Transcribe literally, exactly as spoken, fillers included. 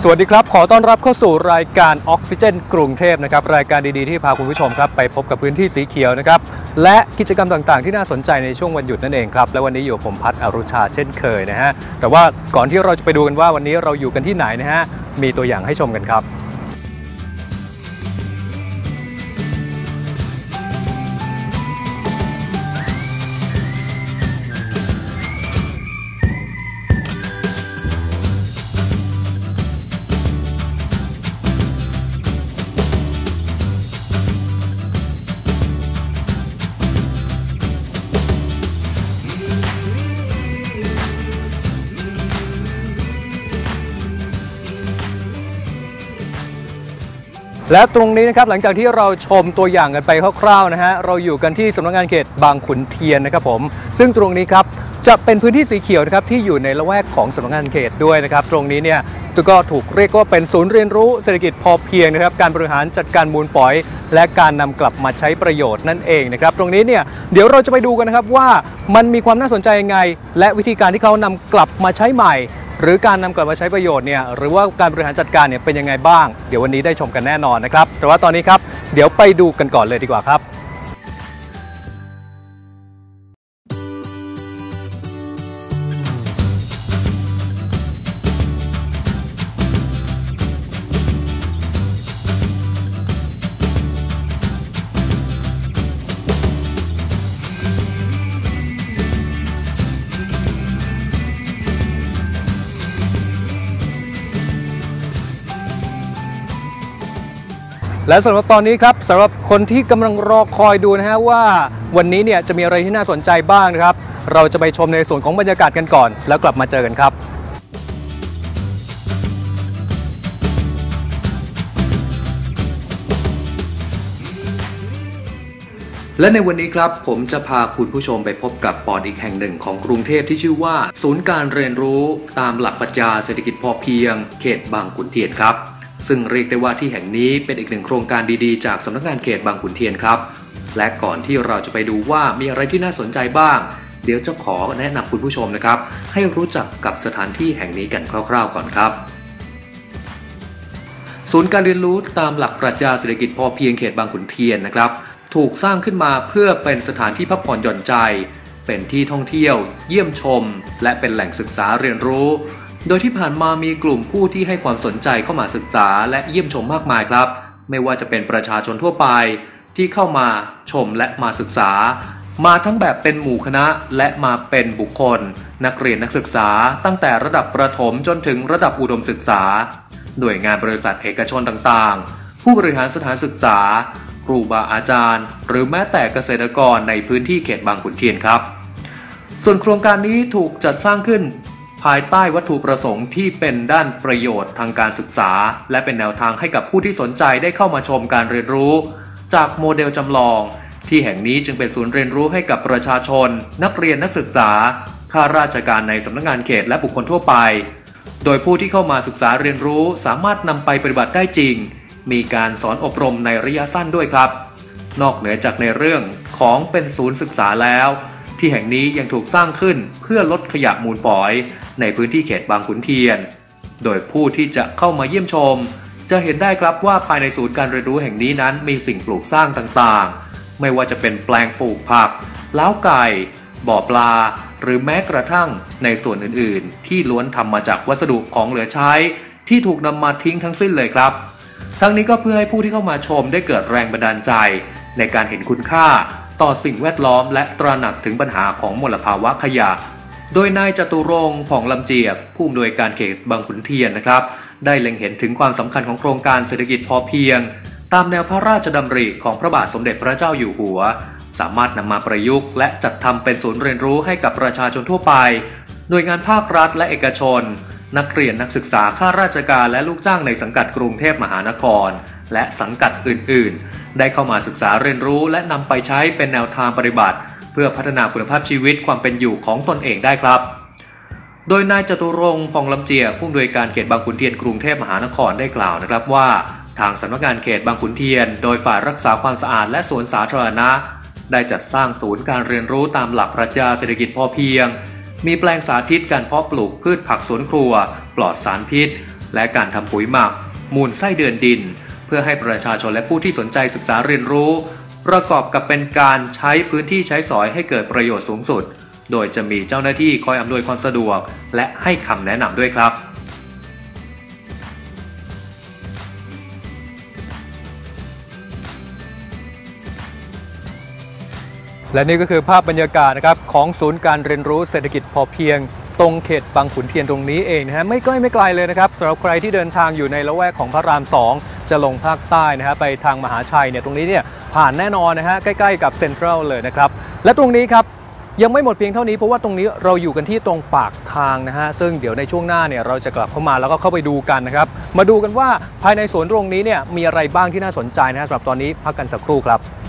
สวัสดีครับขอต้อนรับเข้าสู่รายการออกซิเจนกรุงเทพนะครับรายการดีๆที่พาคุณผู้ชมครับไปพบกับพื้นที่สีเขียวนะครับและกิจกรรมต่างๆที่น่าสนใจในช่วงวันหยุดนั่นเองครับและวันนี้อยู่ผมพัฒน์อรุชาเช่นเคยนะฮะแต่ว่าก่อนที่เราจะไปดูกันว่าวันนี้เราอยู่กันที่ไหนนะฮะมีตัวอย่างให้ชมกันครับและตรงนี้นะครับหลังจากที่เราชมตัวอย่างกันไปคร่าวๆนะฮะเราอยู่กันที่สำนักงานเขตบางขุนเทียนนะครับผมซึ่งตรงนี้ครับจะเป็นพื้นที่สีเขียวนะครับที่อยู่ในละแวกของสำนักงานเขตด้วยนะครับตรงนี้เนี่ยก็ถูกเรียกว่าเป็นศูนย์เรียนรู้เศรษฐกิจพอเพียงนะครับการบริหารจัดการมูลฝอยและการนำกลับมาใช้ประโยชน์นั่นเองนะครับตรงนี้เนี่ยเดี๋ยวเราจะไปดูกันนะครับว่ามันมีความน่าสนใจยังไงและวิธีการที่เขานำกลับมาใช้ใหม่หรือการนำกลับมาใช้ประโยชน์เนี่ยหรือว่าการบริหารจัดการเนี่ยเป็นยังไงบ้างเดี๋ยววันนี้ได้ชมกันแน่นอนนะครับแต่ว่าตอนนี้ครับเดี๋ยวไปดูกันก่อนเลยดีกว่าครับและสำหรับตอนนี้ครับสำหรับคนที่กำลังรอคอยดูนะฮะว่าวันนี้เนี่ยจะมีอะไรที่น่าสนใจบ้างนะครับเราจะไปชมในส่วนของบรรยากาศกันก่อนแล้วกลับมาเจอกันครับและในวันนี้ครับผมจะพาคุณผู้ชมไปพบกับปอดอีกแห่งหนึ่งของกรุงเทพที่ชื่อว่าศูนย์การเรียนรู้ตามหลักปรัชญาเศรษฐกิจพอเพียงเขตบางขุนเทียนครับซึ่งเรียกได้ว่าที่แห่งนี้เป็นอีกหนึ่งโครงการดีๆจากสำนักงานเขตบางขุนเทียนครับและก่อนที่เราจะไปดูว่ามีอะไรที่น่าสนใจบ้างเดี๋ยวจะขอแนะนำคุณผู้ชมนะครับให้รู้จักกับสถานที่แห่งนี้กันคร่าวๆก่อนครับศูนย์การเรียนรู้ตามหลักปรัชญาเศรษฐกิจพอเพียงเขตบางขุนเทียนนะครับถูกสร้างขึ้นมาเพื่อเป็นสถานที่พักผ่อนหย่อนใจเป็นที่ท่องเที่ยวเยี่ยมชมและเป็นแหล่งศึกษาเรียนรู้โดยที่ผ่านมามีกลุ่มผู้ที่ให้ความสนใจเข้ามาศึกษาและเยี่ยมชมมากมายครับไม่ว่าจะเป็นประชาชนทั่วไปที่เข้ามาชมและมาศึกษามาทั้งแบบเป็นหมู่คณะและมาเป็นบุคคลนักเรียนนักศึกษาตั้งแต่ระดับประถมจนถึงระดับอุดมศึกษาหน่วยงานบริษัทเอกชนต่างๆผู้บริหารสถานศึกษาครูบาอาจารย์หรือแม้แต่เกษตรกรในพื้นที่เขตบางขุนเทียนครับส่วนโครงการนี้ถูกจัดสร้างขึ้นภายใต้วัตถุประสงค์ที่เป็นด้านประโยชน์ทางการศึกษาและเป็นแนวทางให้กับผู้ที่สนใจได้เข้ามาชมการเรียนรู้จากโมเดลจำลองที่แห่งนี้จึงเป็นศูนย์เรียนรู้ให้กับประชาชนนักเรียนนักศึกษาข้าราชการในสำนักงานเขตและบุคคลทั่วไปโดยผู้ที่เข้ามาศึกษาเรียนรู้สามารถนำไปปฏิบัติได้จริงมีการสอนอบรมในระยะสั้นด้วยครับนอกเหนือจากในเรื่องของเป็นศูนย์ศึกษาแล้วที่แห่งนี้ยังถูกสร้างขึ้นเพื่อลดขยะมูลฝอยในพื้นที่เขตบางขุนเทียนโดยผู้ที่จะเข้ามาเยี่ยมชมจะเห็นได้ครับว่าภายในศูนย์การเรียนรู้แห่งนี้นั้นมีสิ่งปลูกสร้างต่างๆไม่ว่าจะเป็นแปลงปลูกผักเล้าไก่บ่อปลาหรือแม้กระทั่งในส่วนอื่นๆที่ล้วนทำมาจากวัสดุของเหลือใช้ที่ถูกนำมาทิ้งทั้งสิ้นเลยครับทั้งนี้ก็เพื่อให้ผู้ที่เข้ามาชมได้เกิดแรงบันดาลใจในการเห็นคุณค่าต่อสิ่งแวดล้อมและตระหนักถึงปัญหาของมลภาวะขยะโดยนายจตุรงค์ ผ่องลำเจียกผู้อำนวยการเขตบางขุนเทียนนะครับได้เล็งเห็นถึงความสำคัญของโครงการเศรษฐกิจพอเพียงตามแนวพระราชดำริของพระบาทสมเด็จพระเจ้าอยู่หัวสามารถนำมาประยุกต์และจัดทำเป็นศูนย์เรียนรู้ให้กับประชาชนทั่วไปหน่วยงานภาครัฐและเอกชนนักเรียนนักศึกษาข้าราชการและลูกจ้างในสังกัดกรุงเทพมหานครและสังกัดอื่นๆได้เข้ามาศึกษาเรียนรู้และนำไปใช้เป็นแนวทางปฏิบัติเพื่อพัฒนาคุณภาพชีวิตความเป็นอยู่ของตนเองได้ครับโดยนายจตุรงค์ ผ่องลำเจียกผู้อำนวยการเขตบางขุนเทียนกรุงเทพมหานครได้กล่าวนะครับว่าทางสำนักงานเขตบางขุนเทียนโดยฝ่ายรักษาความสะอาดและสวนสาธารณะได้จัดสร้างศูนย์การเรียนรู้ตามหลักปรัชญาเศรษฐกิจพอเพียงมีแปลงสาธิตการเพาะปลูกพืชผักสวนครัวปลอดสารพิษและการทำปุ๋ยหมักมูลไส้เดือนดินเพื่อให้ประชาชนและผู้ที่สนใจศึกษาเรียนรู้ประกอบกับเป็นการใช้พื้นที่ใช้สอยให้เกิดประโยชน์สูงสุดโดยจะมีเจ้าหน้าที่คอยอำนวยความสะดวกและให้คำแนะนำด้วยครับและนี่ก็คือภาพบรรยากาศนะครับของศูนย์การเรียนรู้เศรษฐกิจพอเพียงตรงเขตบางขุนเทียนตรงนี้เองนะฮะไม่ใกล้ไม่ไกลเลยนะครับสำหรับใครที่เดินทางอยู่ในละแวกของพระรามสองจะลงภาคใต้นะฮะไปทางมหาชัยเนี่ยตรงนี้เนี่ยผ่านแน่นอนนะฮะใกล้ๆกับเซ็นทรัลเลยนะครับและตรงนี้ครับยังไม่หมดเพียงเท่านี้เพราะว่าตรงนี้เราอยู่กันที่ตรงปากทางนะฮะซึ่งเดี๋ยวในช่วงหน้าเนี่ยเราจะกลับเข้ามาแล้วก็เข้าไปดูกันนะครับมาดูกันว่าภายในสวนตรงนี้เนี่ยมีอะไรบ้างที่น่าสนใจนะฮะสำหรับตอนนี้พักกันสักครู่ครับ